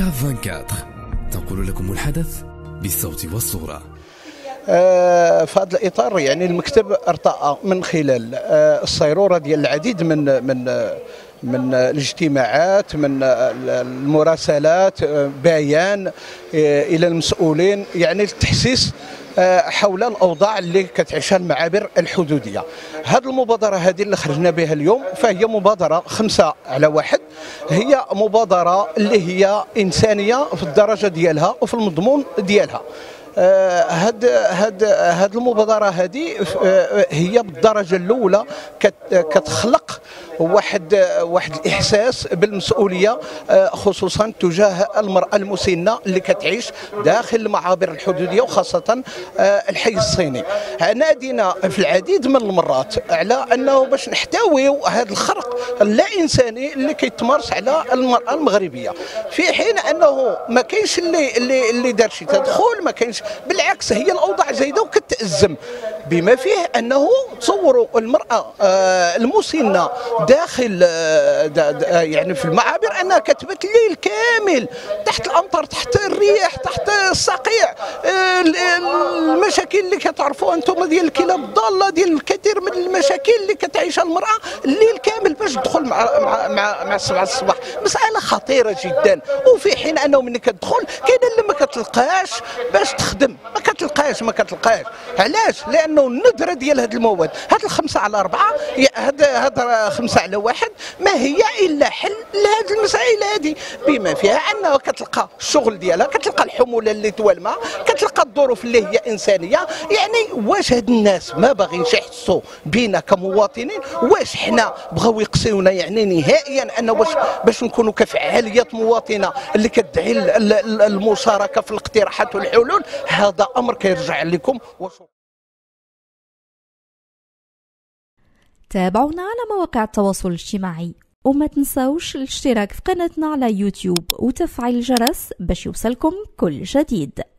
كاف 24 تنقل لكم الحدث بالصوت والصورة. في هذا الاطار يعني المكتب ارتأى من خلال الصيروره ديال العديد من الاجتماعات، من المراسلات، بيان الى المسؤولين، يعني التحسيس حول الاوضاع اللي كتعيشها المعابر الحدوديه. هذه المبادره هذه اللي خرجنا بها اليوم فهي مبادره 5×1، هي مبادره اللي هي انسانيه في الدرجه ديالها وفي المضمون ديالها. هاد المبادره هذه هي بالدرجه الاولى كتخلق واحد الاحساس بالمسؤوليه، خصوصا تجاه المراه المسنه اللي كتعيش داخل المعابر الحدوديه وخاصه الحي الصيني. نادينا في العديد من المرات على انه باش نحتويو هذا الخرق اللا انساني اللي كيتمارس على المراه المغربيه، في حين انه ما كاينش اللي دار شي تدخل، ما كاينش، بالعكس هي الاوضاع زايده وكتأزم، بما فيه انه تصوروا المراه المسنه داخل يعني في المعابر انها كتبات الليل كامل تحت الامطار، تحت الرياح، تحت الصقيع، المشاكل اللي كتعرفوها انتم ديال الكلاب الضاله، ديال الكثير من المشاكل اللي كتعيشها المراه الليل كامل باش تدخل مع 7 الصباح، مساله خطيره جدا. وفي حين انه ملي كتدخل كاين اللي ما كتلقاش باش تخدم، ما كتلقاش علاش؟ لانه الندره ديال هذه المواد، هذه 5×4، هذا 5×1 ما هي الا حل لهذه المسائل هذه، بما فيها انه كتلقى الشغل ديالها، كتلقى الحموله اللي توالمه، كتلقى الظروف اللي هي انسانيه. يعني واش هاد الناس ما باغينش يحسوا بينا كمواطنين؟ واش حنا بغاو يقصيونا يعني نهائيا ان باش نكونوا كفعاليات مواطنه اللي كتدعي المشاركه في الاقتراحات والحلول؟ هذا امر كيرجع لكم. تابعونا على مواقع التواصل الاجتماعي، وما تنساوش الاشتراك في قناتنا على يوتيوب وتفعيل الجرس باش يوصلكم كل جديد.